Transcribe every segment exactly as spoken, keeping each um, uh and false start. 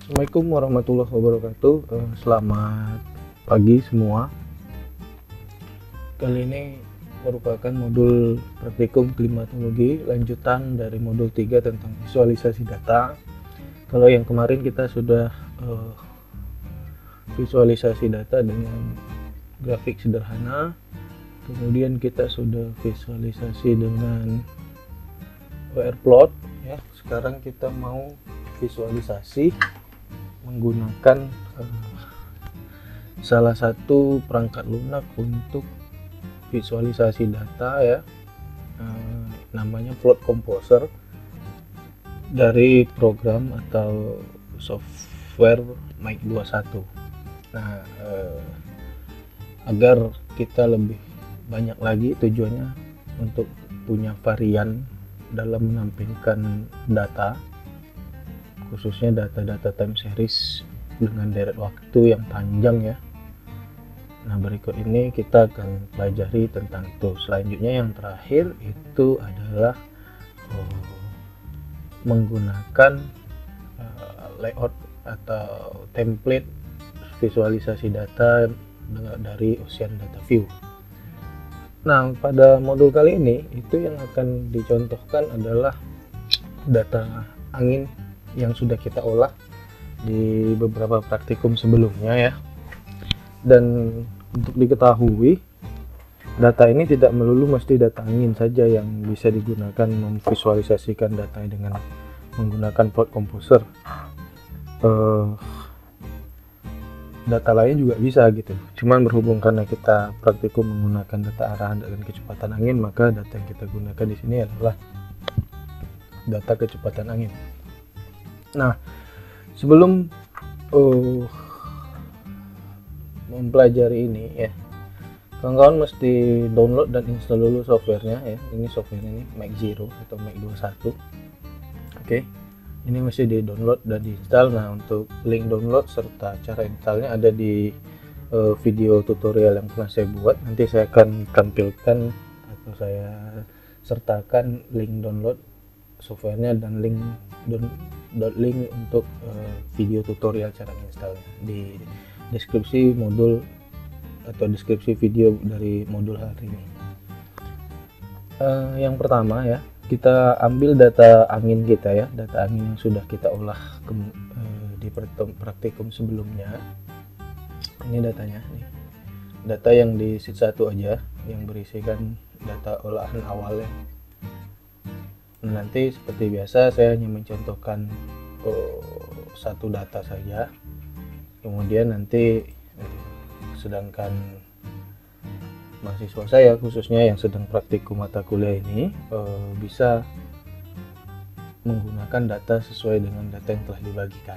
Assalamualaikum warahmatullahi wabarakatuh. Eh, Selamat pagi semua. Kali ini merupakan modul praktikum klimatologi lanjutan dari modul tiga tentang visualisasi data. Kalau yang kemarin kita sudah eh, visualisasi data dengan grafik sederhana, kemudian kita sudah visualisasi dengan W R plot ya. Sekarang kita mau visualisasi menggunakan uh, salah satu perangkat lunak untuk visualisasi data ya, uh, namanya Plot Composer dari program atau software Mike dua puluh satu. Nah, uh, agar kita lebih banyak lagi tujuannya untuk punya varian dalam menampilkan data, khususnya data-data time series dengan deret waktu yang panjang ya. Nah, berikut ini kita akan pelajari tentang itu. Selanjutnya yang terakhir itu adalah oh, menggunakan uh, layout atau template visualisasi data dari Ocean Data View. Nah, pada modul kali ini itu yang akan dicontohkan adalah data angin yang sudah kita olah di beberapa praktikum sebelumnya ya. Dan untuk diketahui, data ini tidak melulu mesti data angin saja yang bisa digunakan memvisualisasikan data dengan menggunakan Plot Composer. Uh, data lain juga bisa gitu. Cuman berhubung karena kita praktikum menggunakan data arahan dan kecepatan angin, maka data yang kita gunakan di sini adalah data kecepatan angin. Nah, sebelum uh, mempelajari ini ya, kawan-kawan mesti download dan install dulu softwarenya ya. Ini software ini Mike Zero atau Mike dua puluh satu. Oke, ini mesti di download dan diinstal. Nah, untuk link download serta cara installnya ada di uh, video tutorial yang pernah saya buat. Nanti saya akan tampilkan atau saya sertakan link download softwarenya dan link don, link untuk uh, video tutorial cara installnya di deskripsi modul atau deskripsi video dari modul hari ini. Uh, yang pertama ya, kita ambil data angin kita ya, data angin yang sudah kita olah ke, uh, di praktikum sebelumnya. Ini datanya nih, data yang di sheet satu aja yang berisikan data olahan awalnya. Nanti seperti biasa saya hanya mencontohkan oh, satu data saja, kemudian nanti eh, sedangkan mahasiswa saya khususnya yang sedang praktikum mata kuliah ini eh, bisa menggunakan data sesuai dengan data yang telah dibagikan.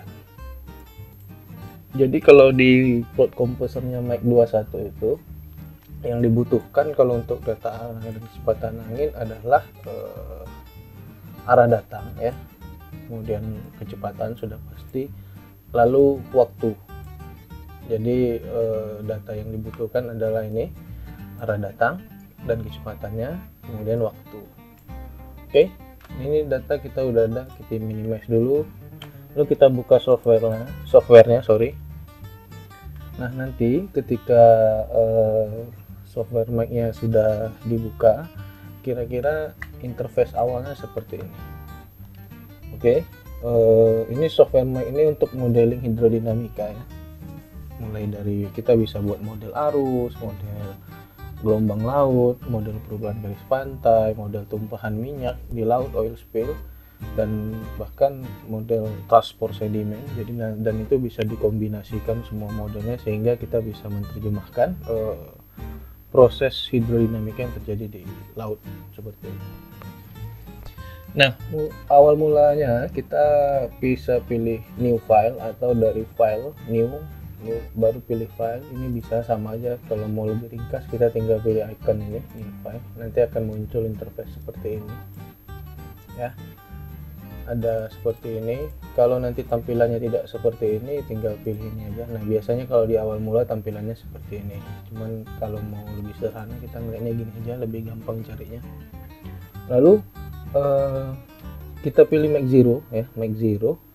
Jadi kalau di Plot Composernya Mike dua puluh satu itu yang dibutuhkan kalau untuk data dan kecepatan angin adalah eh, arah datang ya, kemudian kecepatan sudah pasti, lalu waktu. Jadi eh, data yang dibutuhkan adalah ini arah datang dan kecepatannya, kemudian waktu. Oke, ini data kita udah ada, kita minimize dulu, lalu kita buka softwarenya, softwarenya sorry. Nah, nanti ketika eh, software Mac-nya sudah dibuka, kira-kira interface awalnya seperti ini. Oke, uh, ini software Mike ini untuk modeling hidrodinamika ya. Mulai dari kita bisa buat model arus, model gelombang laut, model perubahan garis pantai, model tumpahan minyak di laut, oil spill, dan bahkan model transport sedimen. Jadi dan itu bisa dikombinasikan semua modelnya sehingga kita bisa menerjemahkan uh, proses hidrodinamika yang terjadi di laut seperti ini. Nah, awal mulanya kita bisa pilih new file atau dari file new, new baru pilih file. Ini bisa sama aja, kalau mau lebih ringkas kita tinggal pilih icon ini new file. Nanti akan muncul interface seperti ini. Ya. Ada seperti ini. Kalau nanti tampilannya tidak seperti ini, tinggal pilih ini aja. Nah, biasanya kalau di awal mula tampilannya seperti ini. Cuman kalau mau lebih sederhana kita ngeliatnya gini aja, lebih gampang carinya. Lalu eh, kita pilih Mike Zero ya, Mike Zero.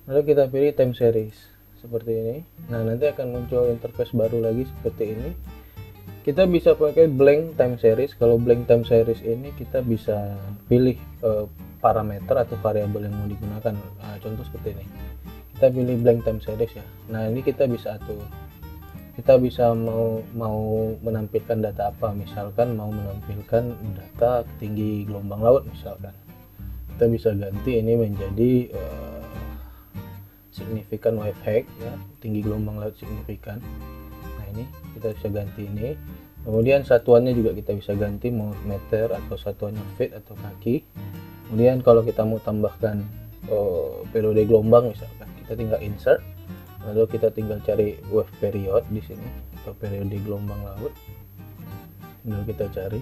lalu kita pilih time series seperti ini. Nah, nanti akan muncul interface baru lagi seperti ini. Kita bisa pakai blank time series. Kalau blank time series ini kita bisa pilih eh, parameter atau variabel yang mau digunakan. Nah, contoh seperti ini, kita pilih blank time series ya. Nah, ini kita bisa atur, kita bisa mau mau menampilkan data apa, misalkan mau menampilkan data tinggi gelombang laut misalkan, kita bisa ganti ini menjadi uh, signifikan wave height ya, tinggi gelombang laut signifikan. Nah, ini kita bisa ganti ini. Kemudian satuannya juga kita bisa ganti, mau meter atau satuannya feet atau kaki. Kemudian kalau kita mau tambahkan uh, periode gelombang misalkan, kita tinggal insert, lalu kita tinggal cari wave period di sini atau periode gelombang laut, tinggal kita cari.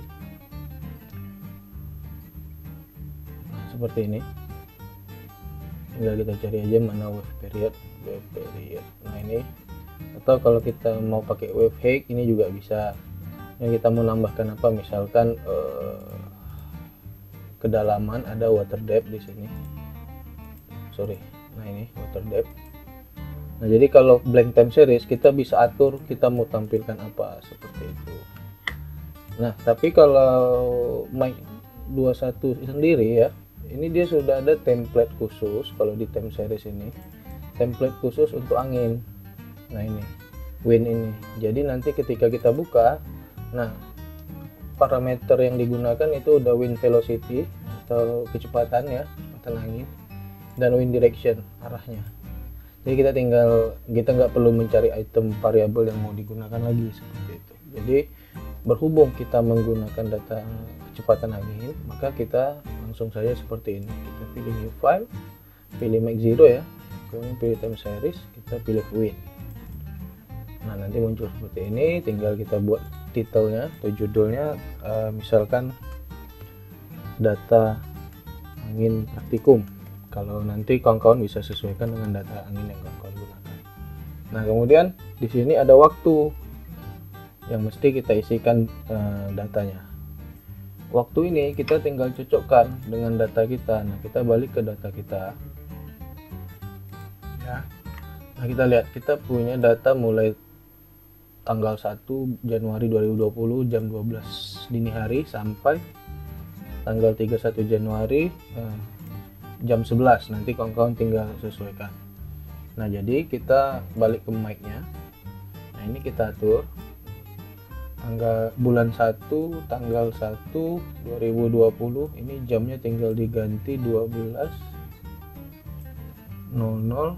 Nah, seperti ini, tinggal kita cari aja mana wave period, wave period. Nah, ini, atau kalau kita mau pakai wave height ini juga bisa. Yang kita mau nambahkan apa, misalkan eh, kedalaman, ada water depth di sini, sorry, nah ini water depth. Nah, jadi kalau blank time series kita bisa atur kita mau tampilkan apa seperti itu. Nah, tapi kalau mic dua puluh satu sendiri ya, ini dia sudah ada template khusus. Kalau di time series ini template khusus untuk angin. Nah, ini wind ini. Jadi nanti ketika kita buka, nah parameter yang digunakan itu udah wind velocity atau kecepatan ya, kecepatan angin, dan wind direction, arahnya. Jadi kita tinggal, kita nggak perlu mencari item variabel yang mau digunakan lagi seperti itu. Jadi berhubung kita menggunakan data kecepatan angin, maka kita langsung saja seperti ini. Kita pilih new file, pilih make zero ya, kemudian pilih time series, kita pilih wind. Nah, nanti muncul seperti ini. Tinggal kita buat titelnya atau judulnya, uh, misalkan data angin praktikum. Kalau nanti kawan-kawan bisa sesuaikan dengan data angin yang kawan-kawan gunakan. Nah, kemudian di sini ada waktu yang mesti kita isikan uh, datanya. Waktu ini kita tinggal cocokkan dengan data kita. Nah, kita balik ke data kita ya. Nah, kita lihat kita punya data mulai tanggal satu Januari dua ribu dua puluh jam dua belas dini hari sampai tanggal tiga puluh satu Januari eh, jam sebelas. Nanti kawan-kawan tinggal sesuaikan. Nah, jadi kita balik ke mic-nya. Nah, ini kita atur tanggal bulan satu tanggal satu dua ribu dua puluh, ini jamnya tinggal diganti dua belas nol nol.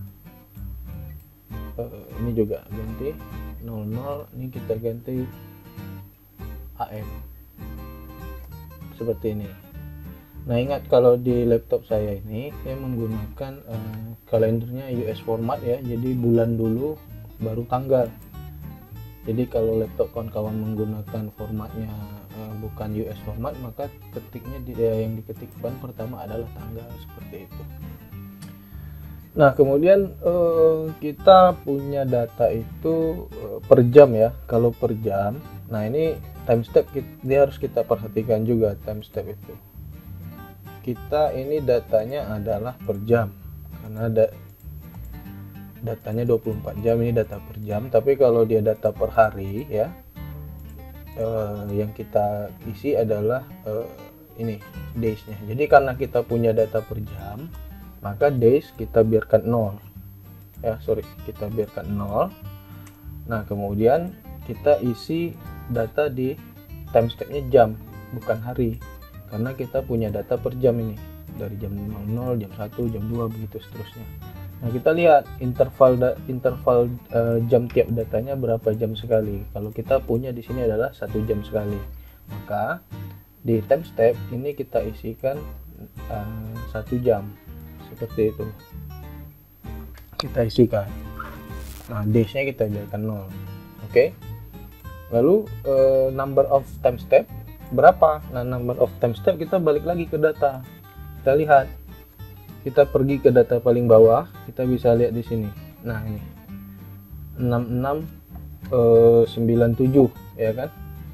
Uh, ini juga ganti nol nol, ini kita ganti A M seperti ini. Nah, ingat kalau di laptop saya ini saya menggunakan uh, kalendernya U S format ya, jadi bulan dulu baru tanggal. Jadi kalau laptop kawan-kawan menggunakan formatnya uh, bukan U S format, maka ketiknya dia yang diketikkan pertama adalah tanggal seperti itu. Nah, kemudian uh, kita punya data itu uh, per jam ya. Kalau per jam, nah ini time step dia harus kita perhatikan juga time step itu. Kita ini datanya adalah per jam karena ada datanya dua puluh empat jam, ini data per jam. Tapi kalau dia data per hari ya, uh, yang kita isi adalah uh, ini days-nya. Jadi karena kita punya data per jam, maka days kita biarkan nol ya, sorry kita biarkan nol. Nah, kemudian kita isi data di time stepnya jam bukan hari, karena kita punya data per jam ini dari jam nol nol, jam satu, jam dua, begitu seterusnya. Nah, kita lihat interval interval uh, jam tiap datanya berapa jam sekali. Kalau kita punya di sini adalah satu jam sekali, maka di time step ini kita isikan uh, satu jam seperti itu, kita isikan. Nah, days-nya kita biarkan nol. Oke, okay? Lalu uh, number of time step berapa? Nah, number of time step kita balik lagi ke data. Kita lihat, kita pergi ke data paling bawah, kita bisa lihat di sini. Nah, ini enam enam sembilan tujuh ya kan.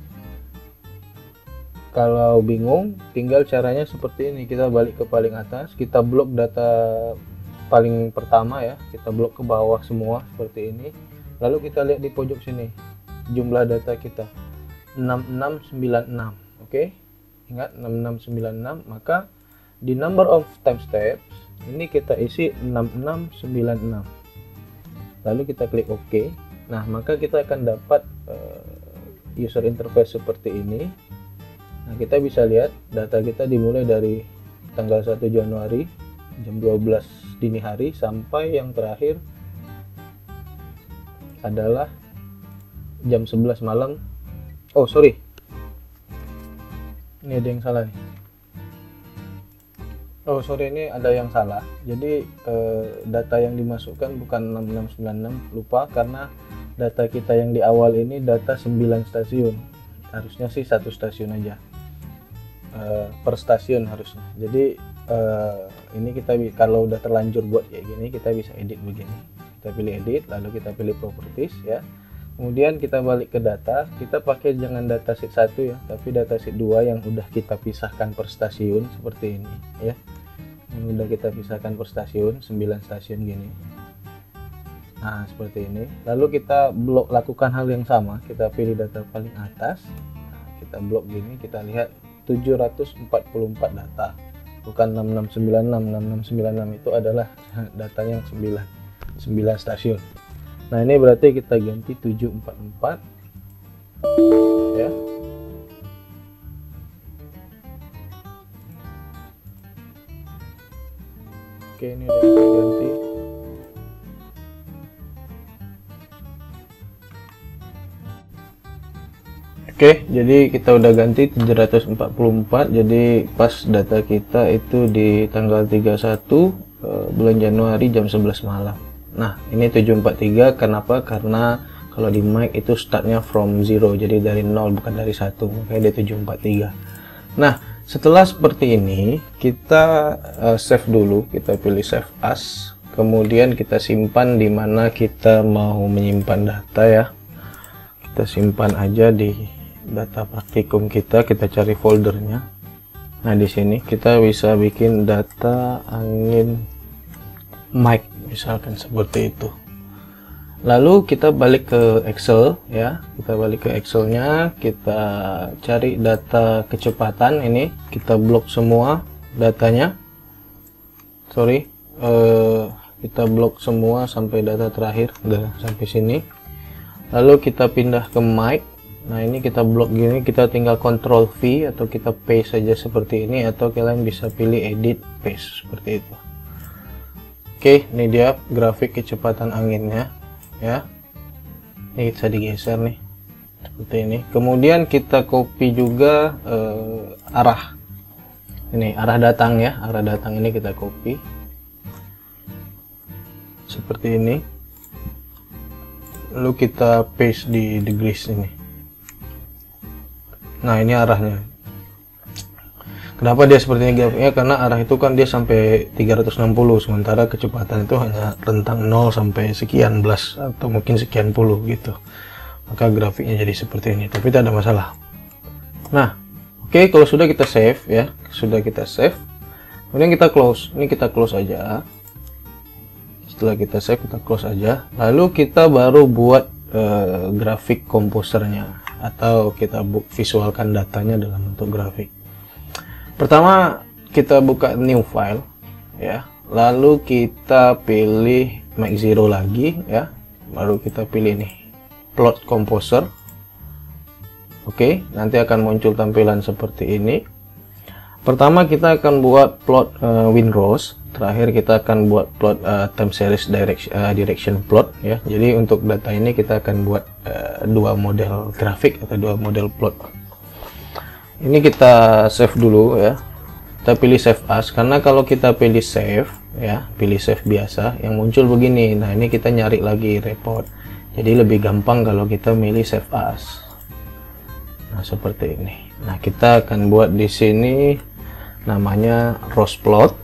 Kalau bingung, tinggal caranya seperti ini. Kita balik ke paling atas, kita blok data paling pertama ya, kita blok ke bawah semua seperti ini. Lalu kita lihat di pojok sini jumlah data kita enam enam sembilan enam. Oke, ingat enam enam sembilan enam, maka di number of time steps ini kita isi enam enam sembilan enam. Lalu kita klik OK. Nah, maka kita akan dapat uh, user interface seperti ini. Nah, kita bisa lihat data kita dimulai dari tanggal satu Januari jam dua belas dini hari sampai yang terakhir adalah jam sebelas malam. Oh, sorry. Ini ada yang salah nih. Oh, sorry, ini ada yang salah. Jadi eh, data yang dimasukkan bukan enam enam sembilan enam, lupa, karena data kita yang di awal ini data sembilan stasiun. Harusnya sih satu stasiun aja. Eh, per stasiun harusnya. Jadi eh, ini kita kalau udah terlanjur buat kayak gini, kita bisa edit begini. Kita pilih edit, lalu kita pilih properties ya. Kemudian kita balik ke data, kita pakai jangan datasheet satu ya, tapi datasheet dua yang udah kita pisahkan per stasiun seperti ini ya. Yang udah kita pisahkan per stasiun, sembilan stasiun gini. Nah, seperti ini. Lalu kita blok lakukan hal yang sama, kita pilih data paling atas. Nah, kita blok gini, kita lihat tujuh ratus empat puluh empat data. Bukan enam enam sembilan enam, enam enam sembilan enam itu adalah datanya yang sembilan, sembilan stasiun. Nah, ini berarti kita ganti tujuh empat empat ya. Oke, ini udah kita ganti. Oke, jadi kita udah ganti tujuh ratus empat puluh empat. Jadi pas data kita itu di tanggal tiga puluh satu bulan Januari jam sebelas malam. Nah, ini tujuh empat tiga, kenapa? Karena kalau di mic itu startnya from zero, jadi dari nol bukan dari satu, makanya dia tujuh empat tiga. Nah, setelah seperti ini, kita uh, save dulu, kita pilih save as, kemudian kita simpan di mana kita mau menyimpan data ya. Kita simpan aja di data praktikum kita, kita cari foldernya. Nah, di sini kita bisa bikin data angin mic misalkan seperti itu. Lalu kita balik ke Excel ya, kita balik ke Excelnya, kita cari data kecepatan ini, kita blok semua datanya. Sorry, eh, kita blok semua sampai data terakhir, udah sampai sini. Lalu kita pindah ke mic. Nah, ini kita blok gini, kita tinggal Control V atau kita paste saja seperti ini, atau kalian bisa pilih Edit Paste seperti itu. Oke, ini dia grafik kecepatan anginnya ya. Ini bisa digeser nih seperti ini. Kemudian kita copy juga eh, arah ini, arah datang ya, arah datang ini kita copy seperti ini. Lalu kita paste di degrees ini. Nah, ini arahnya. Kenapa dia seperti ini grafiknya? Karena arah itu kan dia sampai tiga ratus enam puluh, sementara kecepatan itu hanya rentang nol sampai sekian belas atau mungkin sekian puluh gitu. Maka grafiknya jadi seperti ini, tapi tidak ada masalah. Nah, oke, okay, kalau sudah kita save ya, sudah kita save. Kemudian kita close. Ini kita close aja. Setelah kita save, kita close aja. Lalu kita baru buat uh, grafik komposernya, atau kita visualkan datanya dalam bentuk grafik. Pertama kita buka new file ya, lalu kita pilih Make Zero lagi ya, baru kita pilih nih plot composer. Oke, nanti akan muncul tampilan seperti ini. Pertama kita akan buat plot uh, windrows, terakhir kita akan buat plot uh, time series direction, uh, direction plot ya. Jadi untuk data ini kita akan buat uh, dua model grafik atau dua model plot. Ini kita save dulu ya, kita pilih save as, karena kalau kita pilih save ya, pilih save biasa yang muncul begini. Nah, ini kita nyari lagi report, jadi lebih gampang kalau kita milih save as. Nah, seperti ini. Nah, kita akan buat di sini namanya rows plot,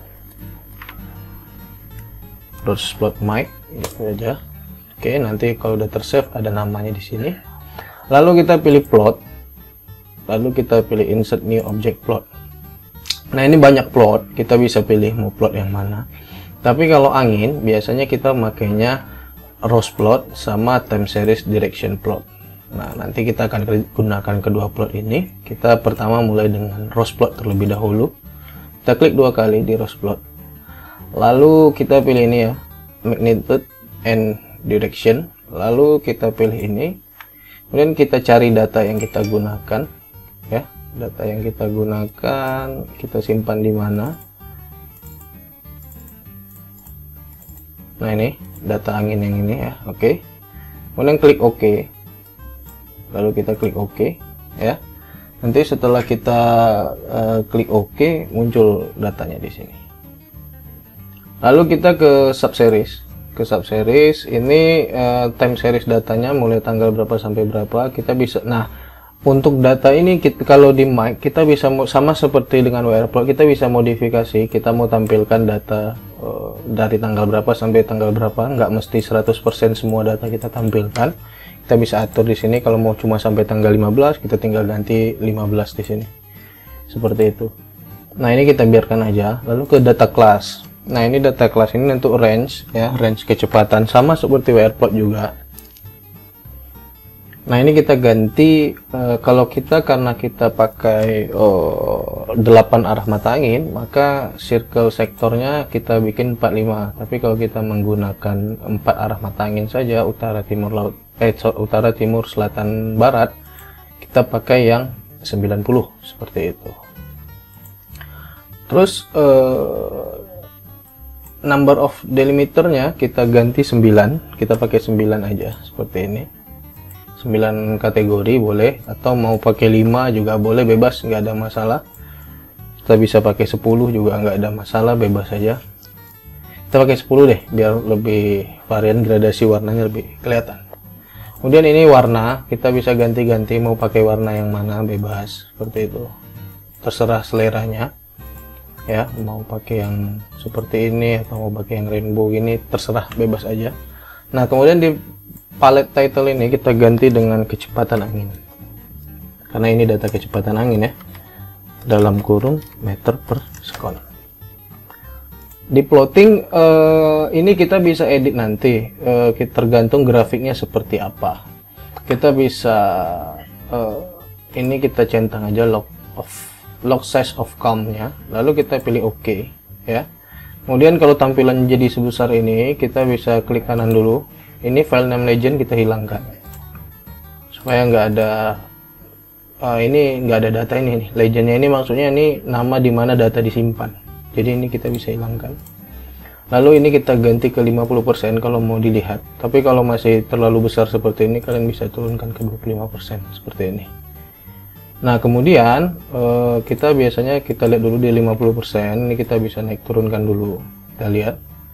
rows plot mic itu aja. Oke, nanti kalau udah tersave ada namanya di sini. Lalu kita pilih plot. Lalu kita pilih insert new object plot. Nah, ini banyak plot, kita bisa pilih mau plot yang mana. Tapi kalau angin biasanya kita makainya rose plot sama time series direction plot. Nah, nanti kita akan gunakan kedua plot ini. Kita pertama mulai dengan rose plot terlebih dahulu. Kita klik dua kali di rose plot. Lalu kita pilih ini ya, magnitude and direction. Lalu kita pilih ini. Kemudian kita cari data yang kita gunakan ya. Data yang kita gunakan kita simpan di mana? Nah, ini data angin yang ini ya. Oke. Kemudian klik OK. Lalu kita klik OK ya. Nanti setelah kita uh, klik OK, muncul datanya di sini. Lalu kita ke subseries. Ke subseries ini uh, time series datanya mulai tanggal berapa sampai berapa kita bisa. Nah, untuk data ini kita, kalau di mic kita bisa sama seperti dengan W R plot, kita bisa modifikasi. Kita mau tampilkan data uh, dari tanggal berapa sampai tanggal berapa, nggak mesti seratus persen semua data kita tampilkan. Kita bisa atur di sini. Kalau mau cuma sampai tanggal lima belas, kita tinggal ganti lima belas di sini. Seperti itu. Nah, ini kita biarkan aja. Lalu ke data class. Nah, ini data class ini untuk range ya, range kecepatan sama seperti W R plot juga. Nah, ini kita ganti uh, kalau kita karena kita pakai oh, delapan arah mata angin, maka circle sektornya kita bikin empat puluh lima. Tapi kalau kita menggunakan empat arah mata angin saja, utara timur laut eh utara timur selatan barat, kita pakai yang sembilan puluh seperti itu. Terus uh, number of delimiternya kita ganti sembilan, kita pakai sembilan aja seperti ini. sembilan kategori boleh, atau mau pakai lima juga boleh, bebas, nggak ada masalah. Kita bisa pakai sepuluh juga nggak ada masalah, bebas saja. Kita pakai sepuluh deh biar lebih varian, gradasi warnanya lebih kelihatan. Kemudian ini warna, kita bisa ganti-ganti mau pakai warna yang mana, bebas seperti itu, terserah seleranya ya. Mau pakai yang seperti ini atau mau pakai yang rainbow ini, terserah, bebas aja. Nah, kemudian di palette title ini kita ganti dengan kecepatan angin, karena ini data kecepatan angin ya, dalam kurung meter per second. Di plotting uh, ini kita bisa edit nanti, uh, tergantung grafiknya seperti apa. Kita bisa uh, ini kita centang aja log of log size of calm-nya, lalu kita pilih OK ya. Kemudian kalau tampilan jadi sebesar ini, kita bisa klik kanan dulu. Ini file name legend kita hilangkan supaya nggak ada uh, ini nggak ada data ini nih. Legendnya ini maksudnya ini nama di mana data disimpan, jadi ini kita bisa hilangkan. Lalu ini kita ganti ke lima puluh persen kalau mau dilihat, tapi kalau masih terlalu besar seperti ini kalian bisa turunkan ke dua puluh lima persen seperti ini. Nah, kemudian uh, kita biasanya kita lihat dulu di lima puluh persen, ini kita bisa naik turunkan dulu, kita lihat.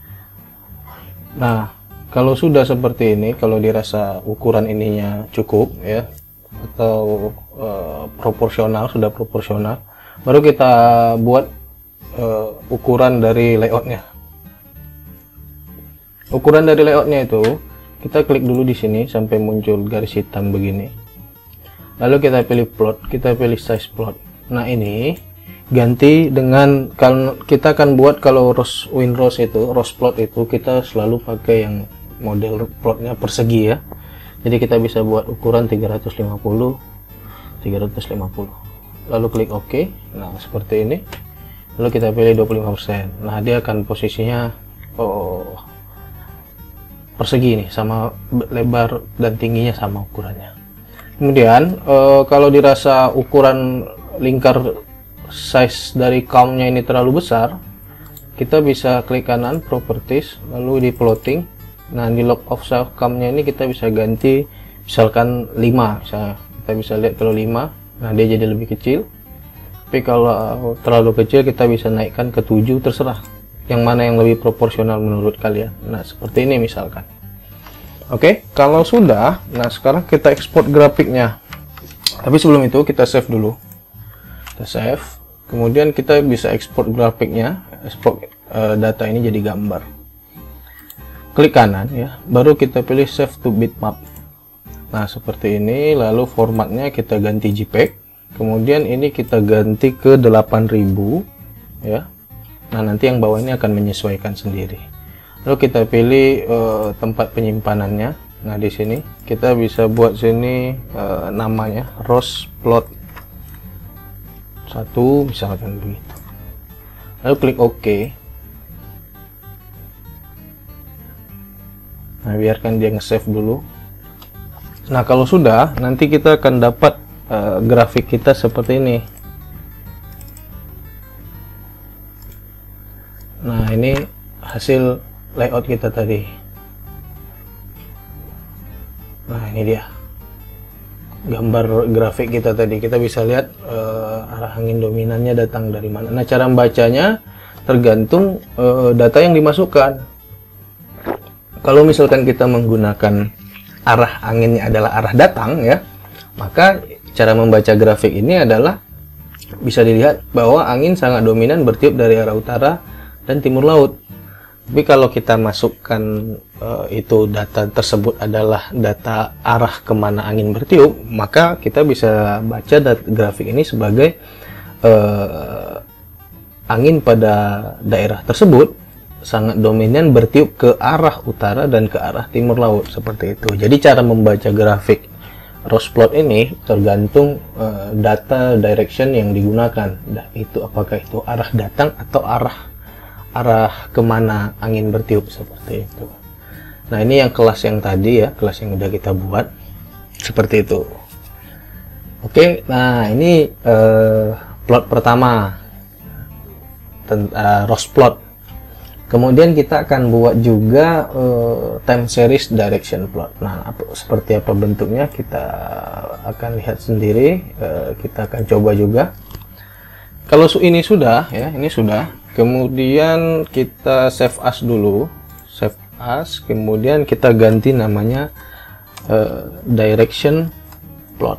Nah, kalau sudah seperti ini, kalau dirasa ukuran ininya cukup ya, atau uh, proporsional, sudah proporsional, baru kita buat uh, ukuran dari layoutnya. Ukuran dari layoutnya itu kita klik dulu di sini sampai muncul garis hitam begini. Lalu kita pilih plot, kita pilih size plot. Nah, ini ganti dengan, kalau kita akan buat kalau rose win rose itu, rose plot itu kita selalu pakai yang model plotnya persegi ya. Jadi kita bisa buat ukuran tiga ratus lima puluh tiga ratus lima puluh. Lalu klik OK. Nah, seperti ini. Lalu kita pilih dua puluh lima persen. Nah, dia akan posisinya oh, persegi nih, sama lebar dan tingginya sama ukurannya. Kemudian eh, kalau dirasa ukuran lingkar size dari calm-nya ini terlalu besar, kita bisa klik kanan properties, lalu di plotting. Nah, di log of self calm-nya ini kita bisa ganti misalkan lima, misalnya kita bisa lihat kalau lima, nah dia jadi lebih kecil. Tapi kalau terlalu kecil kita bisa naikkan ke tujuh, terserah yang mana yang lebih proporsional menurut kalian. Nah, seperti ini misalkan. Oke, kalau sudah, nah sekarang kita ekspor grafiknya. Tapi sebelum itu kita save dulu. Kita save, kemudian kita bisa ekspor grafiknya, ekspor uh, data ini jadi gambar. Klik kanan ya, baru kita pilih save to bitmap. Nah, seperti ini. Lalu formatnya kita ganti J P E G, kemudian ini kita ganti ke delapan ribu ya. Nah, nanti yang bawah ini akan menyesuaikan sendiri. Lalu kita pilih uh, tempat penyimpanannya. Nah, di sini kita bisa buat sini uh, namanya rose plot satu, misalkan begitu. Lalu klik OK. Nah, biarkan dia nge-save dulu. Nah, kalau sudah, nanti kita akan dapat uh, grafik kita seperti ini. Nah, ini hasil layout kita tadi. Nah, ini dia gambar grafik kita tadi. Kita bisa lihat uh, arah angin dominannya datang dari mana. Nah, cara membacanya tergantung uh, data yang dimasukkan. Kalau misalkan kita menggunakan arah anginnya adalah arah datang ya, maka cara membaca grafik ini adalah bisa dilihat bahwa angin sangat dominan bertiup dari arah utara dan timur laut. Tapi kalau kita masukkan uh, itu data tersebut adalah data arah kemana angin bertiup, maka kita bisa baca grafik ini sebagai uh, angin pada daerah tersebut sangat dominan bertiup ke arah utara dan ke arah timur laut, seperti itu. Jadi cara membaca grafik rose plot ini tergantung uh, data direction yang digunakan. Nah, itu apakah itu arah datang atau arah arah kemana angin bertiup, seperti itu. Nah, ini yang kelas yang tadi ya, kelas yang udah kita buat seperti itu. Oke, nah ini uh, plot pertama, uh, rose plot. Kemudian kita akan buat juga uh, time series direction plot. Nah, apa, seperti apa bentuknya kita akan lihat sendiri. Uh, kita akan coba juga. Kalau ini sudah ya, ini sudah. Kemudian kita save as dulu, save as. Kemudian kita ganti namanya uh, direction plot.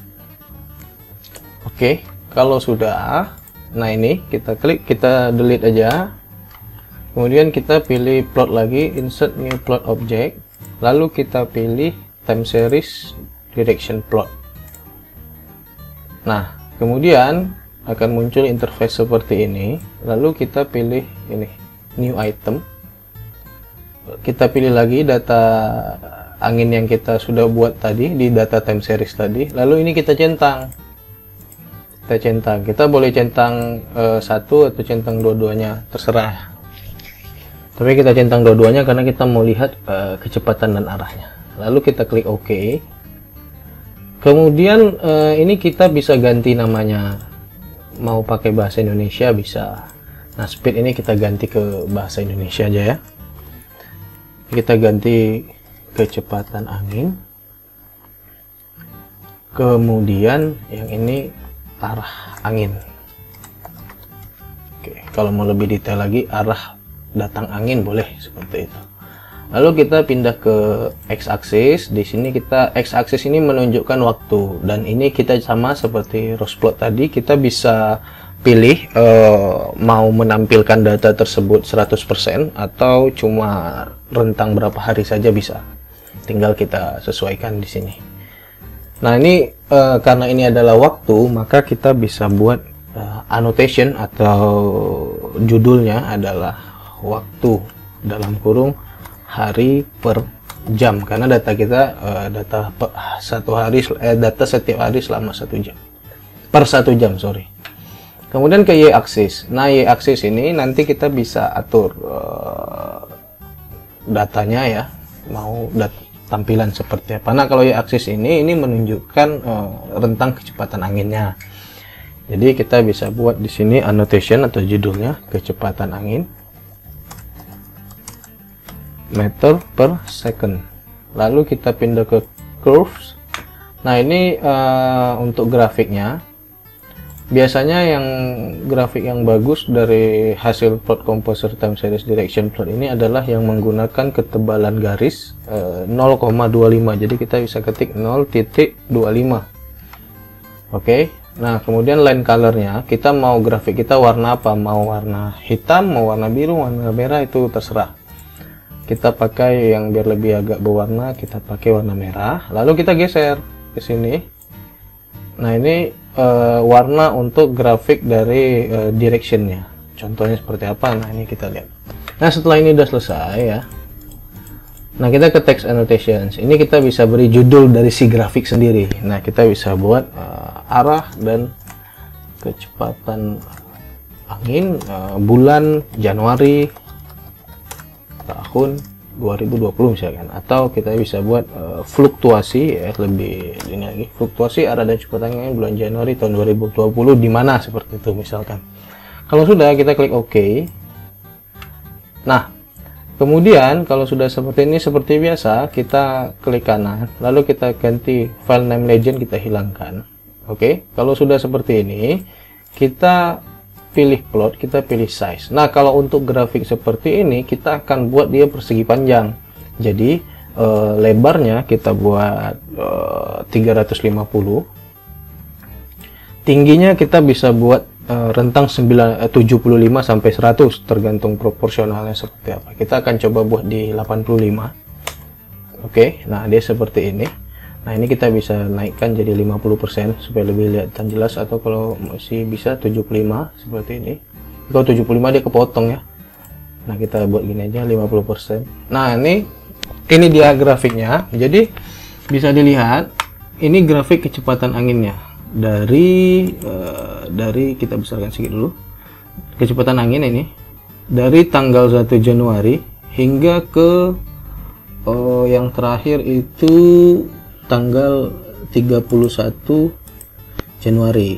Oke, kalau sudah, nah ini kita klik, kita delete aja. Kemudian kita pilih plot lagi, insert new plot object, lalu kita pilih time series direction plot. Nah, kemudian akan muncul interface seperti ini. Lalu kita pilih ini, new item. Kita pilih lagi data angin yang kita sudah buat tadi di data time series tadi. Lalu ini kita centang. Kita centang. Kita boleh centang uh, satu atau centang dua-duanya, terserah. Tapi kita centang dua-duanya karena kita mau lihat uh, kecepatan dan arahnya. Lalu kita klik OK. Kemudian uh, ini kita bisa ganti namanya. Mau pakai bahasa Indonesia bisa. Nah, speed ini kita ganti ke bahasa Indonesia aja ya. Kita ganti kecepatan angin. Kemudian yang ini arah angin. Oke, kalau mau lebih detail lagi arah datang angin boleh seperti itu. Lalu kita pindah ke x-axis. Di sini kita x-axis ini menunjukkan waktu, dan ini kita sama seperti rose plot tadi, kita bisa pilih uh, mau menampilkan data tersebut seratus persen atau cuma rentang berapa hari saja bisa. Tinggal kita sesuaikan di sini. Nah, ini uh, karena ini adalah waktu, maka kita bisa buat uh, annotation atau judulnya adalah waktu dalam kurung hari per jam, karena data kita uh, data per, satu hari eh, data setiap hari selama satu jam per satu jam sorry. Kemudian ke y-axis. Nah, y-axis ini nanti kita bisa atur uh, datanya ya, mau dat tampilan seperti apa. Nah, kalau y-axis ini ini menunjukkan uh, rentang kecepatan anginnya. Jadi kita bisa buat di sini annotation atau judulnya kecepatan angin meter per second. Lalu kita pindah ke curves. Nah, ini uh, untuk grafiknya. Biasanya yang grafik yang bagus dari hasil plot composer time series direction plot ini adalah yang menggunakan ketebalan garis uh, nol koma dua lima. Jadi kita bisa ketik nol titik dua lima. Oke. Okay. Nah, kemudian line colornya, kita mau grafik kita warna apa? Mau warna hitam, mau warna biru, warna merah, itu terserah. Kita pakai yang biar lebih agak berwarna, kita pakai warna merah. Lalu kita geser ke sini. Nah, ini uh, warna untuk grafik dari uh, directionnya. contohnya seperti apa. Nah ini kita lihat. Nah setelah ini udah selesai ya, nah kita ke text annotations. Ini kita bisa beri judul dari si grafik sendiri. Nah kita bisa buat uh, arah dan kecepatan angin, uh, bulan Januari tahun dua ribu dua puluh misalkan, atau kita bisa buat uh, fluktuasi ya, lebih ini lagi, fluktuasi arah dan kecepatan angin bulan Januari tahun dua ribu dua puluh di mana, seperti itu misalkan. Kalau sudah, kita klik OK. Nah kemudian kalau sudah seperti ini, seperti biasa kita klik kanan, lalu kita ganti file name legend, kita hilangkan. Oke, kalau sudah seperti ini, kita pilih plot, kita pilih size. Nah kalau untuk grafik seperti ini, kita akan buat dia persegi panjang. Jadi eh, lebarnya kita buat eh, tiga ratus lima puluh, tingginya kita bisa buat eh, rentang tujuh puluh lima sampai seratus, tergantung proporsionalnya seperti apa. Kita akan coba buat di delapan puluh lima. Oke, nah dia seperti ini. Nah ini kita bisa naikkan jadi lima puluh persen supaya lebih kelihatan jelas, atau kalau masih bisa tujuh puluh lima seperti ini. Kalau tujuh puluh lima dia kepotong ya. Nah kita buat gini aja, lima puluh persen. Nah ini ini dia grafiknya. Jadi bisa dilihat ini grafik kecepatan anginnya dari uh, dari kita besarkan sedikit dulu. Kecepatan angin ini dari tanggal satu Januari hingga ke uh, yang terakhir itu tanggal tiga puluh satu Januari.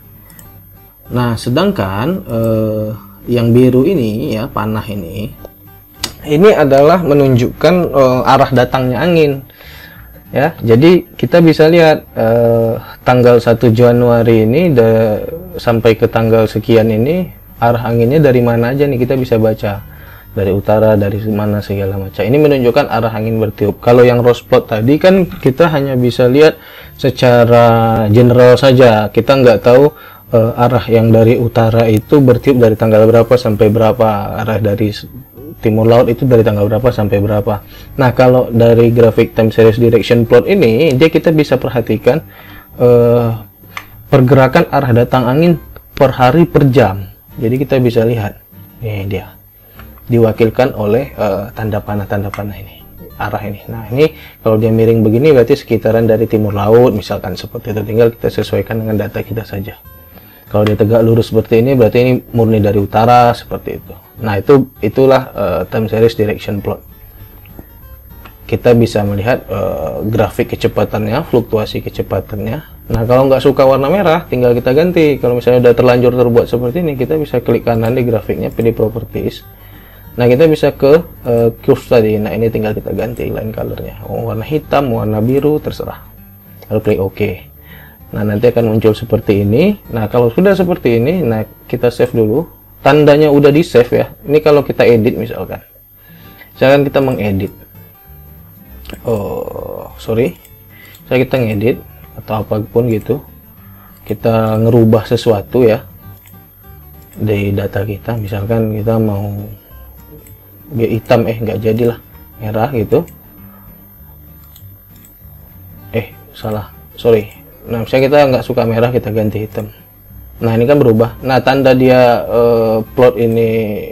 Nah sedangkan eh, yang biru ini ya, panah ini ini adalah menunjukkan eh, arah datangnya angin ya. Jadi kita bisa lihat eh, tanggal satu Januari ini sampai ke tanggal sekian ini arah anginnya dari mana aja nih, kita bisa baca dari utara, dari mana, segala macam. Ini menunjukkan arah angin bertiup. Kalau yang rose plot tadi kan kita hanya bisa lihat secara general saja, kita nggak tahu uh, arah yang dari utara itu bertiup dari tanggal berapa sampai berapa, arah dari timur laut itu dari tanggal berapa sampai berapa. Nah kalau dari grafik time series direction plot ini, dia kita bisa perhatikan uh, pergerakan arah datang angin per hari per jam. Jadi kita bisa lihat, ini dia diwakilkan oleh uh, tanda panah tanda panah ini, arah ini. Nah ini kalau dia miring begini berarti sekitaran dari timur laut misalkan, seperti itu. Tinggal kita sesuaikan dengan data kita saja. Kalau dia tegak lurus seperti ini berarti ini murni dari utara, seperti itu. Nah itu itulah uh, time series direction plot. Kita bisa melihat uh, grafik kecepatannya, fluktuasi kecepatannya. Nah kalau nggak suka warna merah, tinggal kita ganti. Kalau misalnya udah terlanjur terbuat seperti ini, kita bisa klik kanan di grafiknya, pilih properties. Nah kita bisa ke uh, curve tadi. Nah ini tinggal kita ganti line colornya, oh, warna hitam, warna biru, terserah. Lalu klik OK. Nah nanti akan muncul seperti ini. Nah kalau sudah seperti ini, nah kita save dulu. Tandanya udah di save ya. Ini kalau kita edit misalkan, misalkan kita mengedit, oh sorry, saya kita ngedit atau apapun gitu, kita ngerubah sesuatu ya dari data kita. Misalkan kita mau dia hitam, eh nggak jadilah merah gitu, eh salah, sorry. Nah misalnya kita nggak suka merah, kita ganti hitam. Nah ini kan berubah. Nah tanda dia uh, plot ini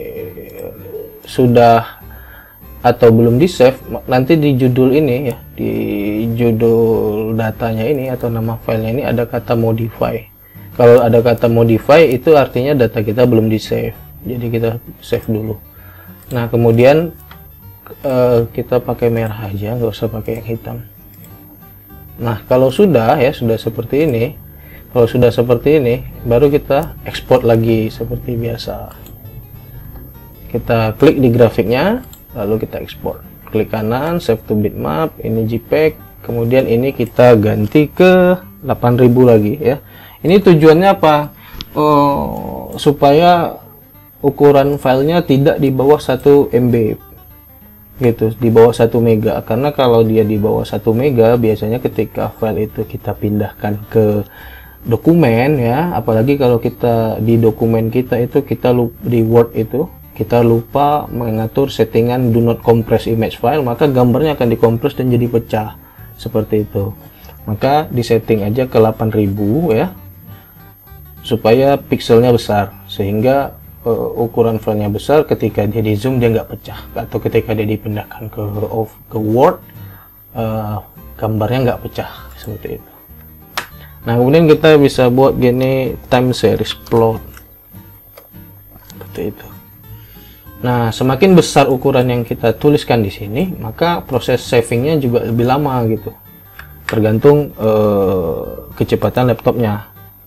sudah atau belum di save, nanti di judul ini ya, di judul datanya ini atau nama filenya ini ada kata modify. Kalau ada kata modify itu artinya data kita belum di save, jadi kita save dulu. Nah kemudian uh, kita pakai merah aja, nggak usah pakai yang hitam. Nah kalau sudah ya, sudah seperti ini, kalau sudah seperti ini baru kita ekspor lagi seperti biasa. Kita klik di grafiknya, lalu kita ekspor, klik kanan, save to bitmap, ini JPEG, kemudian ini kita ganti ke delapan ribu lagi ya. Ini tujuannya apa? Oh, supaya ukuran filenya tidak di bawah satu M B gitu, di bawah satu mega. Karena kalau dia di bawah satu mega, biasanya ketika file itu kita pindahkan ke dokumen ya, apalagi kalau kita di dokumen kita itu kita lupa, di Word itu kita lupa mengatur settingan do not compress image file, maka gambarnya akan dikompres dan jadi pecah seperti itu. Maka disetting aja ke delapan ribu ya, supaya pixelnya besar, sehingga uh, ukuran filenya besar, ketika dia di zoom dia nggak pecah, atau ketika dia dipindahkan ke off ke Word uh, gambarnya nggak pecah seperti itu. Nah, kemudian kita bisa buat gini time series plot seperti itu. Nah, semakin besar ukuran yang kita tuliskan di sini, maka proses savingnya juga lebih lama gitu, tergantung eh, kecepatan laptopnya.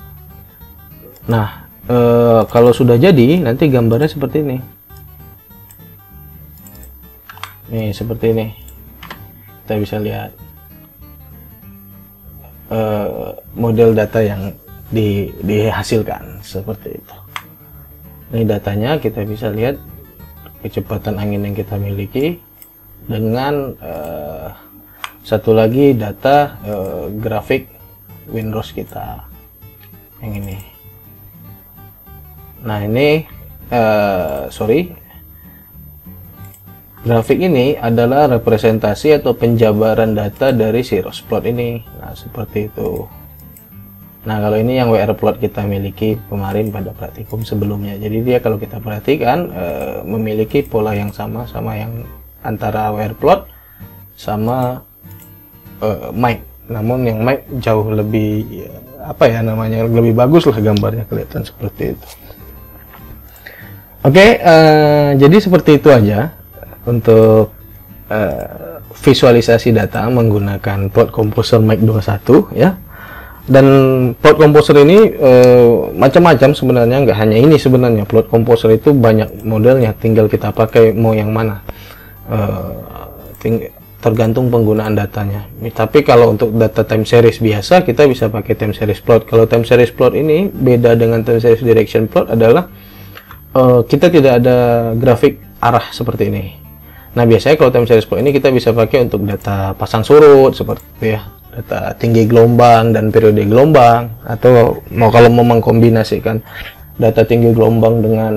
Nah, eh, kalau sudah jadi, nanti gambarnya seperti ini. Nih, seperti ini. Kita bisa lihat eh, model data yang di, dihasilkan seperti itu. Ini datanya, kita bisa lihat kecepatan angin yang kita miliki dengan uh, satu lagi data uh, grafik Windows kita yang ini. Nah, ini uh, sorry grafik ini adalah representasi atau penjabaran data dari si Rosplot ini. Nah, seperti itu. Nah, kalau ini yang W R plot kita miliki kemarin pada praktikum sebelumnya. Jadi dia kalau kita perhatikan e, memiliki pola yang sama sama yang antara W R plot sama e, mic. Namun yang mic jauh lebih apa ya namanya lebih bagus lah, gambarnya kelihatan seperti itu. Oke, e, jadi seperti itu aja untuk e, visualisasi data menggunakan Plot Composer Mic dua puluh satu ya. Dan Plot Composer ini e, macam-macam sebenarnya, nggak hanya ini sebenarnya. Plot Composer itu banyak modelnya, tinggal kita pakai mau yang mana, e, ting tergantung penggunaan datanya. Tapi kalau untuk data time series biasa kita bisa pakai time series plot. Kalau time series plot ini beda dengan time series direction plot adalah e, kita tidak ada grafik arah seperti ini. Nah, biasanya kalau time series plot ini kita bisa pakai untuk data pasang surut seperti itu ya, data tinggi gelombang dan periode gelombang, atau mau kalau mau mengkombinasikan data tinggi gelombang dengan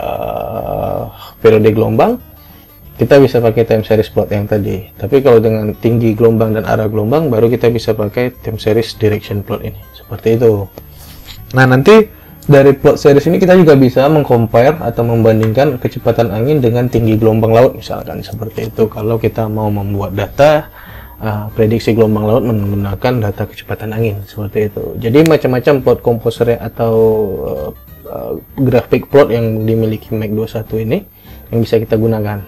uh, periode gelombang, kita bisa pakai time series plot yang tadi. Tapi kalau dengan tinggi gelombang dan arah gelombang, baru kita bisa pakai time series direction plot ini, seperti itu. Nah, nanti dari plot series ini kita juga bisa mengcompare atau membandingkan kecepatan angin dengan tinggi gelombang laut misalkan, seperti itu. Kalau kita mau membuat data Uh, prediksi gelombang laut menggunakan data kecepatan angin, seperti itu. Jadi macam-macam plot composer atau uh, uh, grafik plot yang dimiliki Mac dua puluh satu ini yang bisa kita gunakan.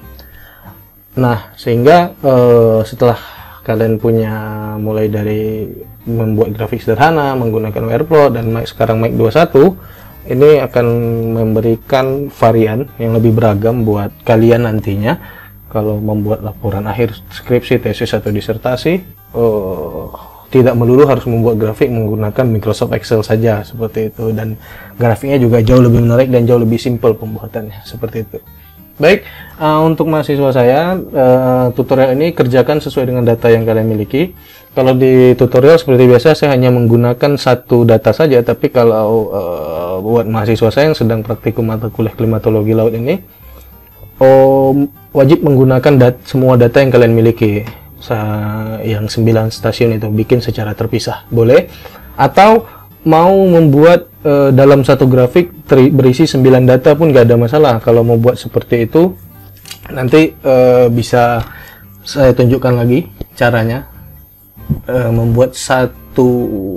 Nah, sehingga uh, setelah kalian punya mulai dari membuat grafik sederhana menggunakan W R plot dan Mac, sekarang Mac dua puluh satu ini akan memberikan varian yang lebih beragam buat kalian nantinya. Kalau membuat laporan akhir skripsi, tesis, atau disertasi, uh, tidak melulu harus membuat grafik menggunakan Microsoft Excel saja, seperti itu. Dan grafiknya juga jauh lebih menarik dan jauh lebih simpel pembuatannya, seperti itu. Baik, uh, untuk mahasiswa saya, uh, tutorial ini kerjakan sesuai dengan data yang kalian miliki. Kalau di tutorial seperti biasa, saya hanya menggunakan satu data saja, tapi kalau uh, buat mahasiswa saya yang sedang praktikum mata kuliah klimatologi laut ini, oh, wajib menggunakan dat semua data yang kalian miliki. Sa yang sembilan stasiun itu bikin secara terpisah boleh, atau mau membuat e, dalam satu grafik berisi sembilan data pun gak ada masalah. Kalau mau buat seperti itu nanti e, bisa saya tunjukkan lagi caranya. E, membuat satu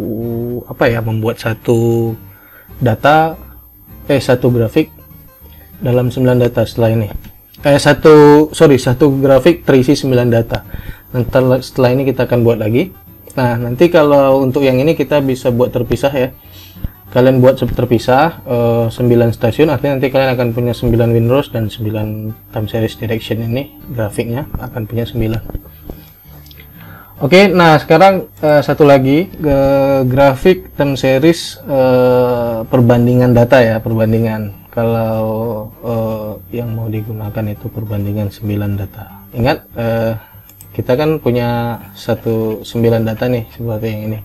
apa ya membuat satu data eh satu grafik dalam sembilan data setelah ini. Eh, satu sorry satu grafik terisi sembilan data. Nanti setelah ini kita akan buat lagi. Nah, nanti kalau untuk yang ini kita bisa buat terpisah ya. Kalian buat terpisah eh, sembilan stasiun, artinya nanti kalian akan punya sembilan Windows dan sembilan time series direction ini, grafiknya akan punya sembilan. Oke, nah sekarang eh, satu lagi eh, grafik time series eh, perbandingan data ya, perbandingan. Kalau uh, yang mau digunakan itu perbandingan sembilan data. Ingat, uh, kita kan punya satu sembilan data nih, seperti yang ini.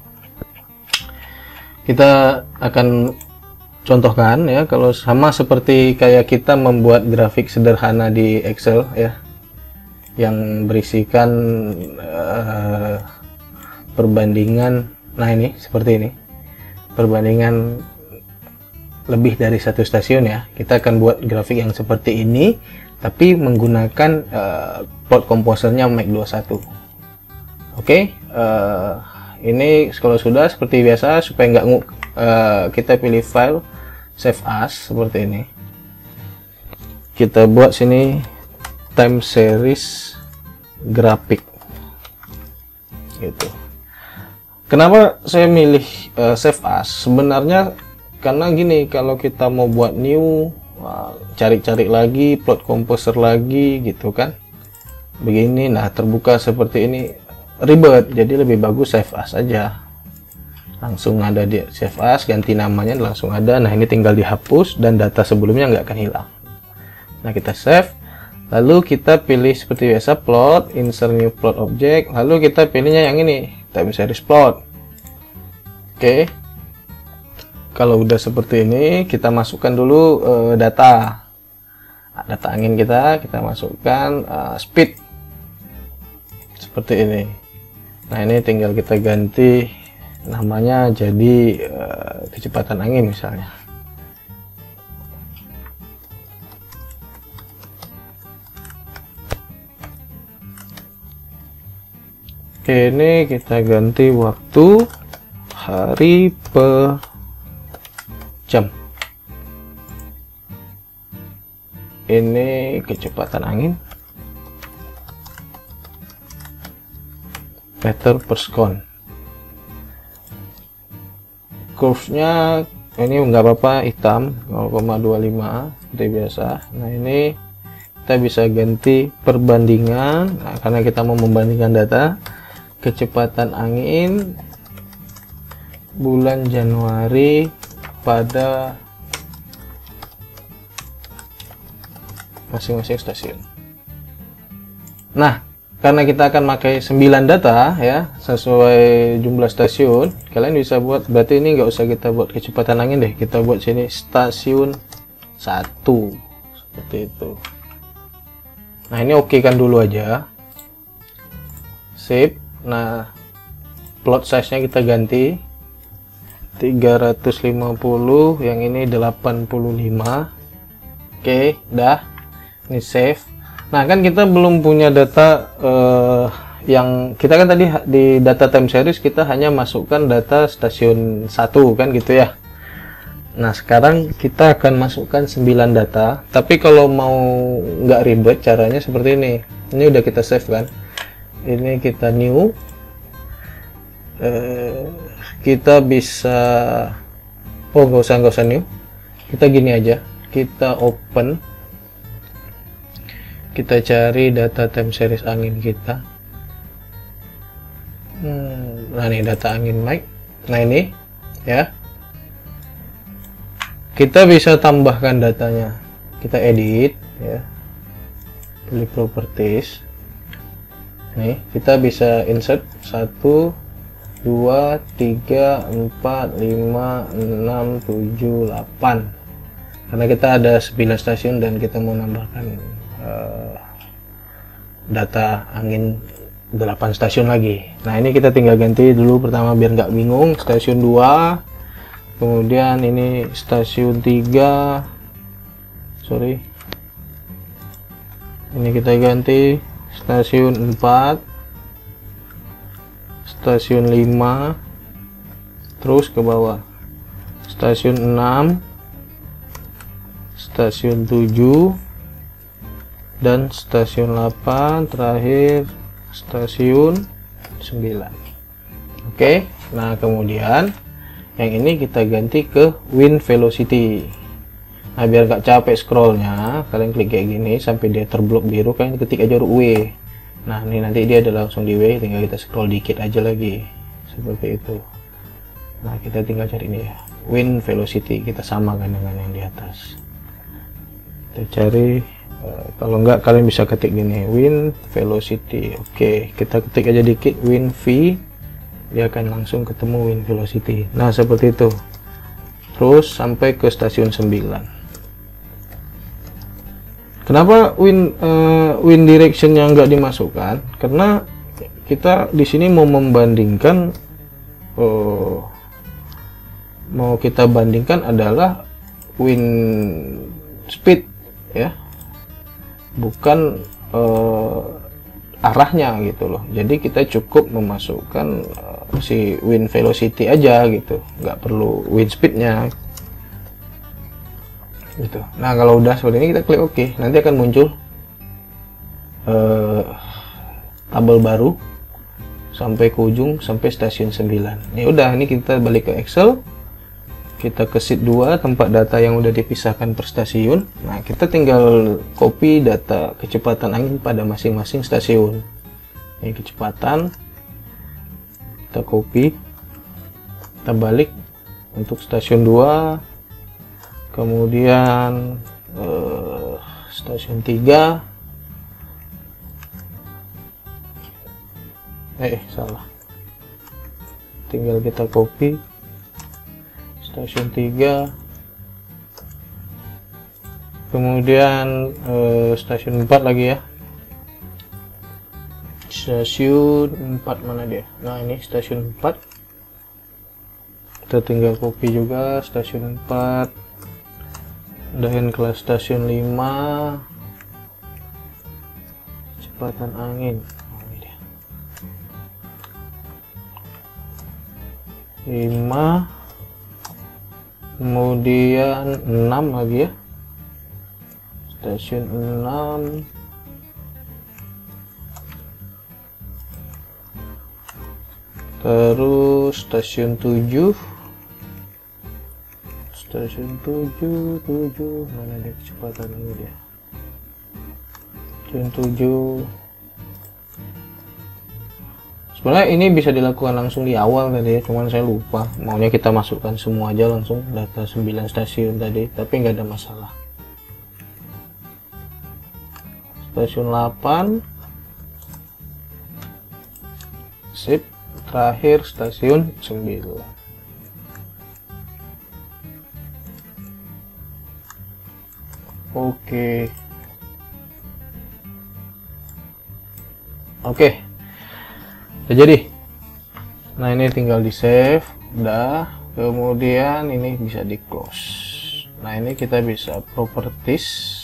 Kita akan contohkan ya, kalau sama seperti kayak kita membuat grafik sederhana di Excel ya, yang berisikan uh, perbandingan. Nah, ini seperti ini, perbandingan lebih dari satu stasiun ya. Kita akan buat grafik yang seperti ini, tapi menggunakan uh, plot komposernya Mac dua puluh satu. Oke, okay? uh, ini kalau sudah seperti biasa, supaya nggak uh, kita pilih file save as seperti ini. Kita buat sini time series grafik gitu. Kenapa saya milih uh, save as? Sebenarnya karena gini, kalau kita mau buat new, cari-cari lagi, plot composer lagi gitu kan, begini, nah terbuka seperti ini ribet, jadi lebih bagus save as aja, langsung ada di save as, ganti namanya langsung ada. Nah ini tinggal dihapus dan data sebelumnya nggak akan hilang. Nah kita save, lalu kita pilih seperti biasa plot, insert new plot object, lalu kita pilihnya yang ini, time series plot. Oke, kalau udah seperti ini, kita masukkan dulu uh, data data angin kita, kita masukkan uh, speed seperti ini. Nah ini tinggal kita ganti namanya jadi uh, kecepatan angin misalnya. Oke, ini kita ganti waktu hari per jam. Ini kecepatan angin meter per second. Curve-nya ini nggak apa-apa hitam, nol koma dua lima seperti biasa. Nah ini kita bisa ganti perbandingan. Nah, karena kita mau membandingkan data kecepatan angin bulan Januari pada masing-masing stasiun. Nah, karena kita akan pakai sembilan data ya, sesuai jumlah stasiun, kalian bisa buat, berarti ini nggak usah kita buat kecepatan angin deh, kita buat sini stasiun satu seperti itu. Nah ini oke kan dulu aja, save. Nah plot size nya kita ganti tiga ratus lima puluh, yang ini delapan puluh lima. Oke, dah. Ini save. Nah, kan kita belum punya data uh, yang kita kan tadi di data time series kita hanya masukkan data stasiun satu kan gitu ya. Nah, sekarang kita akan masukkan sembilan data, tapi kalau mau nggak ribet caranya seperti ini. Ini udah kita save kan. Ini kita new. Uh, kita bisa oh nggak usah nggak usah new, kita gini aja, kita open, kita cari data time series angin kita. hmm, nah ini data angin mic. Nah ini ya, kita bisa tambahkan datanya, kita edit ya, pilih properties. Nih kita bisa insert satu dua, tiga, empat, lima, enam, tujuh, delapan, karena kita ada sembilan stasiun dan kita mau nambahkan uh, data angin delapan stasiun lagi. Nah ini kita tinggal ganti dulu pertama biar nggak bingung, stasiun dua, kemudian ini stasiun tiga, sorry ini kita ganti stasiun empat, stasiun lima, terus ke bawah stasiun enam, stasiun tujuh, dan stasiun delapan, terakhir stasiun sembilan. Oke, nah kemudian yang ini kita ganti ke wind velocity. Nah biar gak capek scrollnya, kalian klik kayak gini sampai dia terblok biru, kalian ketik aja huruf W. Nah ini nanti dia ada langsung di W, tinggal kita scroll dikit aja lagi seperti itu. Nah kita tinggal cari ini ya, wind velocity, kita samakan dengan yang di atas. Kita cari, uh, kalau enggak kalian bisa ketik gini, wind velocity. Oke, kita ketik aja dikit wind V, dia akan langsung ketemu wind velocity. Nah seperti itu, terus sampai ke stasiun sembilan. Kenapa wind uh, wind direction yang nggak dimasukkan? Karena kita di sini mau membandingkan, uh, mau kita bandingkan adalah wind speed ya, bukan uh, arahnya gitu loh. Jadi kita cukup memasukkan uh, si wind velocity aja gitu, nggak perlu wind speednya gitu. Nah kalau udah seperti ini kita klik OK, nanti akan muncul uh, tabel baru sampai ke ujung, sampai stasiun sembilan. Ya udah, ini kita balik ke Excel, kita ke sheet dua, tempat data yang udah dipisahkan per stasiun. Nah kita tinggal copy data kecepatan angin pada masing-masing stasiun. Ini kecepatan, kita copy, kita balik untuk stasiun dua, kemudian eh, stasiun tiga, eh salah, tinggal kita copy stasiun tiga, kemudian eh, stasiun empat lagi ya, stasiun empat mana dia, nah ini stasiun empat, kita tinggal copy juga stasiun empat, dan kelas stasiun lima, kecepatan angin lima, kemudian enam lagi ya, stasiun enam, terus stasiun tujuh, stasiun tujuh, tujuh mana dia kecepatan ini dia, stasiun tujuh. Sebenarnya ini bisa dilakukan langsung di awal tadi ya, cuman saya lupa, maunya kita masukkan semua aja langsung data sembilan stasiun tadi, tapi nggak ada masalah. Stasiun delapan, sip, terakhir stasiun sembilan. Oke. Oke. Jadi, nah ini tinggal di save, udah, kemudian ini bisa di close. Nah ini kita bisa properties,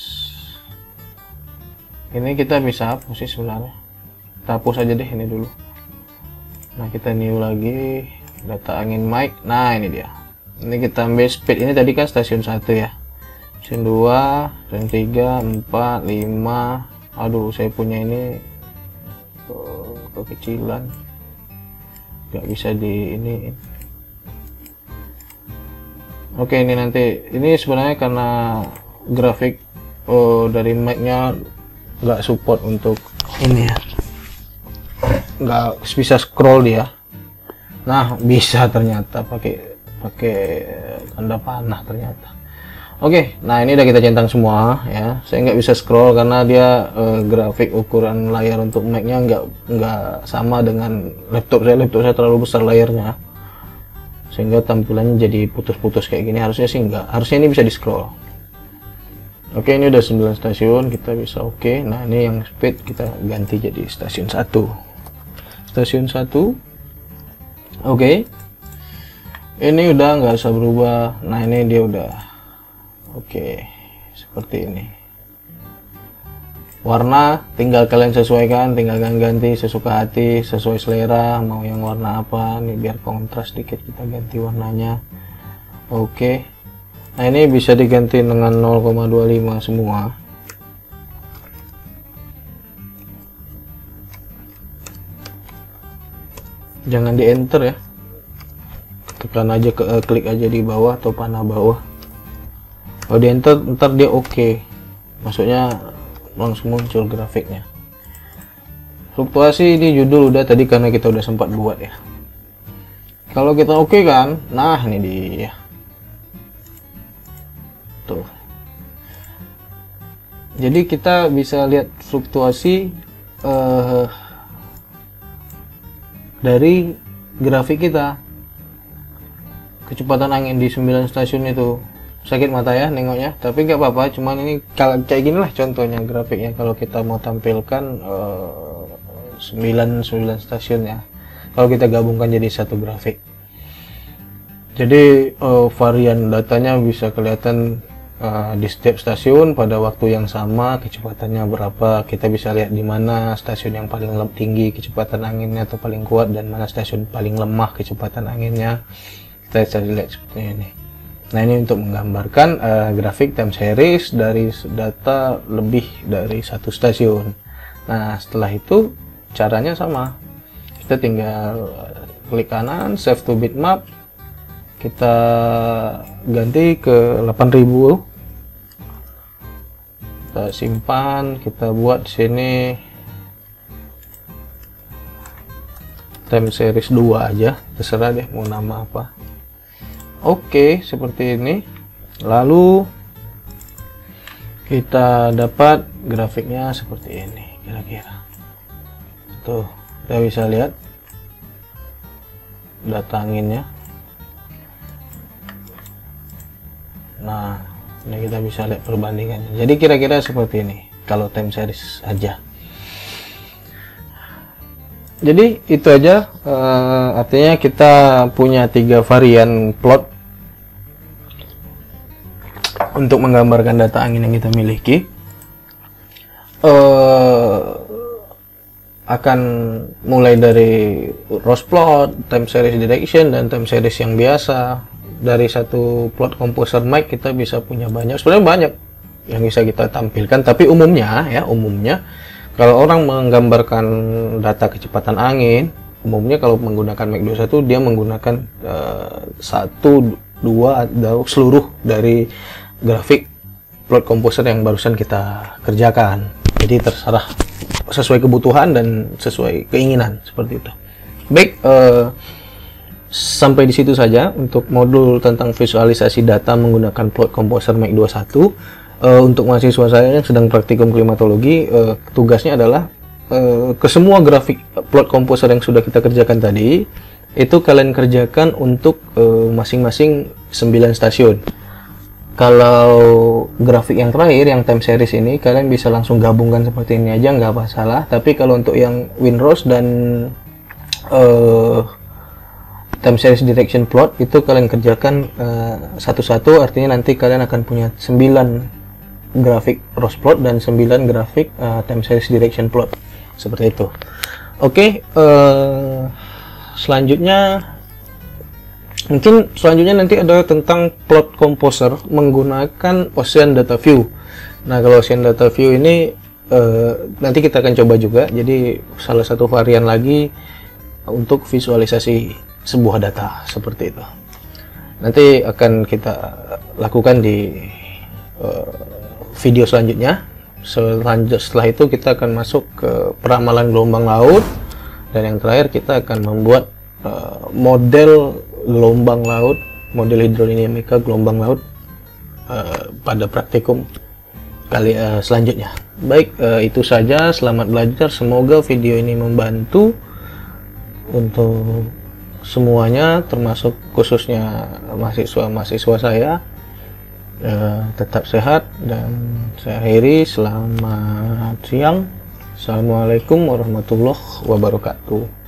ini kita bisa hapus sih sebenarnya, kita hapus aja deh ini dulu. Nah kita new lagi, data angin mic, nah ini dia, ini kita ambil speed, ini tadi kan stasiun satu ya, stasiun dua, stasiun tiga, empat, lima, aduh saya punya ini kekecilan, nggak bisa di ini. Oke, ini nanti ini sebenarnya karena grafik oh, dari mic-nya nggak support untuk ini ya, nggak bisa scroll dia. Nah bisa ternyata pakai pakai tanda panah ternyata. Oke, nah ini udah kita centang semua ya. Saya nggak bisa scroll karena dia eh, grafik ukuran layar untuk Mac-nya nggak nggak sama dengan laptop saya. Laptop saya terlalu besar layarnya, sehingga tampilannya jadi putus-putus kayak gini. Harusnya sih nggak. Harusnya ini bisa di scroll. Oke, ini udah sembilan stasiun, kita bisa oke. Nah ini yang speed kita ganti jadi stasiun satu. Stasiun satu. Oke. Ini udah nggak usah berubah. Nah ini dia udah. Oke, seperti ini. Warna tinggal kalian sesuaikan, tinggal ganti sesuka hati, sesuai selera, mau yang warna apa. Nih biar kontras dikit kita ganti warnanya. Oke. Nah, ini bisa diganti dengan nol koma dua lima semua. Jangan di enter ya. Tekan aja ke klik aja di bawah atau panah bawah. Kalau di enter ntar dia oke, okay. Maksudnya langsung muncul grafiknya. Fluktuasi ini judul udah tadi karena kita udah sempat buat ya. Kalau kita oke okay kan, nah ini dia tuh. Jadi kita bisa lihat fluktuasi uh, dari grafik kita, kecepatan angin di sembilan stasiun itu. Sakit mata ya nengoknya, tapi nggak apa-apa, cuman ini kalau kayak gini lah contohnya grafiknya kalau kita mau tampilkan uh, sembilan stasiun ya, kalau kita gabungkan jadi satu grafik. Jadi uh, varian datanya bisa kelihatan uh, di setiap stasiun pada waktu yang sama, kecepatannya berapa. Kita bisa lihat di mana stasiun yang paling tinggi kecepatan anginnya atau paling kuat, dan mana stasiun paling lemah kecepatan anginnya. Kita bisa lihat seperti ini. Nah, ini untuk menggambarkan uh, grafik time series dari data lebih dari satu stasiun. Nah, setelah itu caranya sama. Kita tinggal klik kanan, save to bitmap. Kita ganti ke delapan ribu. Kita simpan, kita buat di sini time series dua aja, terserah deh mau nama apa. Oke, seperti ini. Lalu kita dapat grafiknya seperti ini kira-kira. Tuh, kita bisa lihat data anginnya. Nah, ini kita bisa lihat perbandingannya. Jadi kira-kira seperti ini kalau time series aja. Jadi itu aja, uh, artinya kita punya tiga varian plot untuk menggambarkan data angin yang kita miliki. Uh, akan mulai dari Rose plot, time series direction, dan time series yang biasa. Dari satu plot composer mic kita bisa punya banyak, sebenarnya banyak yang bisa kita tampilkan, tapi umumnya ya umumnya kalau orang menggambarkan data kecepatan angin, umumnya kalau menggunakan mic dua puluh satu dia menggunakan uh, satu, dua atau seluruh dari grafik plot composer yang barusan kita kerjakan. Jadi terserah sesuai kebutuhan dan sesuai keinginan, seperti itu. Baik, uh, sampai di situ saja untuk modul tentang visualisasi data menggunakan plot composer mic dua puluh satu. Uh, untuk mahasiswa saya yang sedang praktikum klimatologi, uh, tugasnya adalah uh, ke semua grafik plot composer yang sudah kita kerjakan tadi, itu kalian kerjakan untuk masing-masing uh, sembilan stasiun. Kalau grafik yang terakhir, yang time series ini, kalian bisa langsung gabungkan seperti ini aja, nggak masalah. Tapi kalau untuk yang Windrose dan uh, time series direction plot, itu kalian kerjakan satu-satu, uh, artinya nanti kalian akan punya sembilan grafik Rose plot dan sembilan grafik uh, time series direction plot, seperti itu. Oke, okay, uh, selanjutnya mungkin selanjutnya nanti ada tentang plot composer menggunakan Ocean Data View. Nah, kalau Ocean Data View ini uh, nanti kita akan coba juga, jadi salah satu varian lagi untuk visualisasi sebuah data seperti itu. Nanti akan kita lakukan di uh, video selanjutnya. Setelah itu kita akan masuk ke peramalan gelombang laut, dan yang terakhir kita akan membuat uh, model gelombang laut, model hidrodinamika gelombang laut uh, pada praktikum kali uh, selanjutnya. Baik, uh, itu saja. Selamat belajar. Semoga video ini membantu untuk semuanya, termasuk khususnya mahasiswa-mahasiswa saya. Uh, tetap sehat, dan saya akhiri. Selamat siang. Assalamualaikum warahmatullahi wabarakatuh.